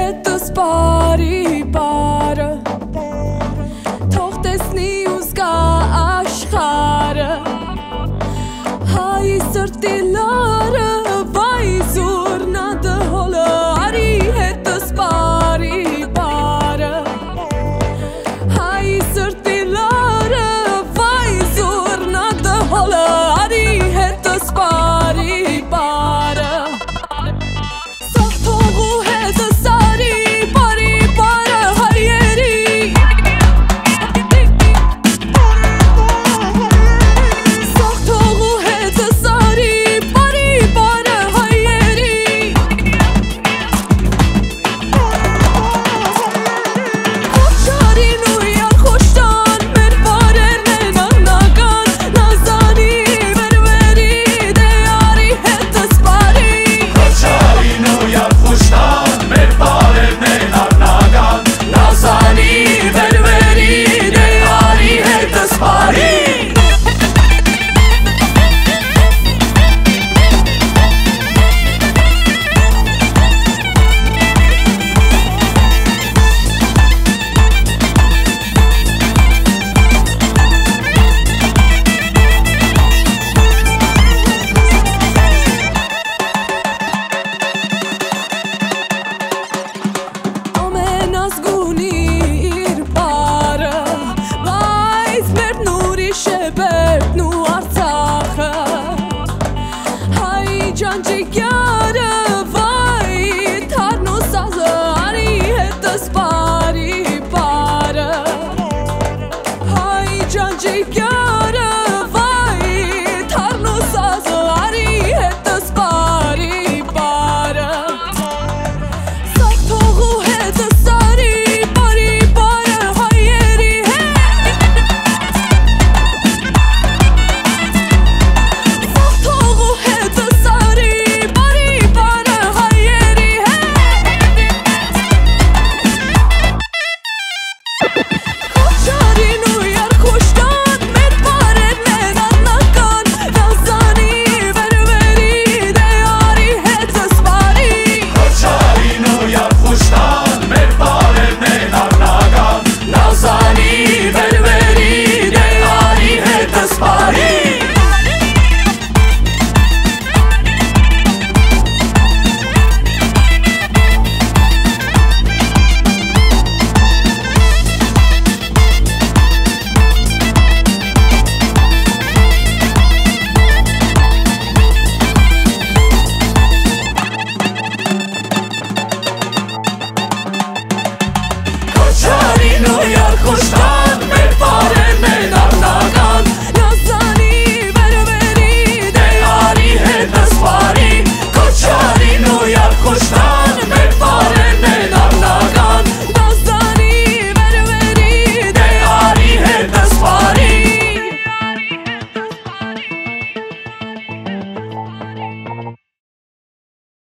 het spari bare Toch desni uzga ashkhare Hay sırtilare Vay zurna de hola Ari het spari bare Hay sırtilare Vay zurna de hola Ari het spari bare Ջանջիկյարը վայ թարնու սազը արի հետը սպարի պարը Հայ ջանջիկյարը